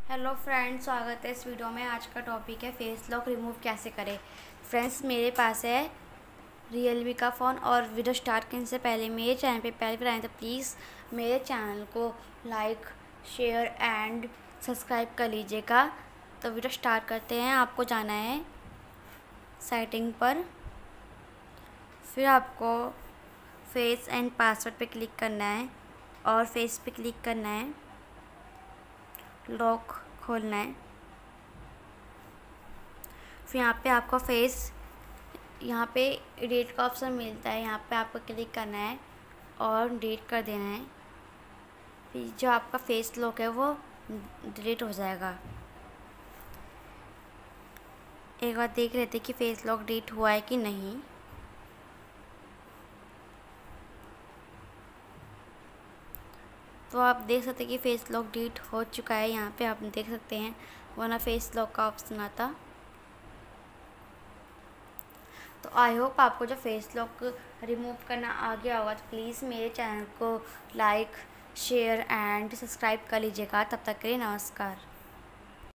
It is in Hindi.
हेलो फ्रेंड्स, स्वागत है इस वीडियो में। आज का टॉपिक है फेस लॉक रिमूव कैसे करें। फ्रेंड्स, मेरे पास है रियलमी का फ़ोन और वीडियो स्टार्ट करने से पहले मेरे चैनल पे पहली बार आए तो प्लीज़ मेरे चैनल को लाइक, शेयर एंड सब्सक्राइब कर लीजिएगा। तो वीडियो स्टार्ट करते हैं। आपको जाना है सेटिंग पर, फिर आपको फेस एंड पासवर्ड पे क्लिक करना है और फेस पे क्लिक करना है, लॉक खोलना है। फिर यहाँ पे आपको फेस, यहाँ पे डिलीट का ऑप्शन मिलता है, यहाँ पे आपको क्लिक करना है और डिलीट कर देना है। फिर जो आपका फेस लॉक है वो डिलीट हो जाएगा। एक बार देख लेते कि फेस लॉक डिलीट हुआ है कि नहीं। तो आप देख सकते हैं कि फेस लॉक डिलीट हो चुका है। यहाँ पे आप देख सकते हैं, वरना फेस लॉक का ऑप्शन आता। तो आई होप आपको जो फेस लॉक रिमूव करना आ गया होगा। तो प्लीज़ मेरे चैनल को लाइक, शेयर एंड सब्सक्राइब कर लीजिएगा। तब तक के लिए नमस्कार।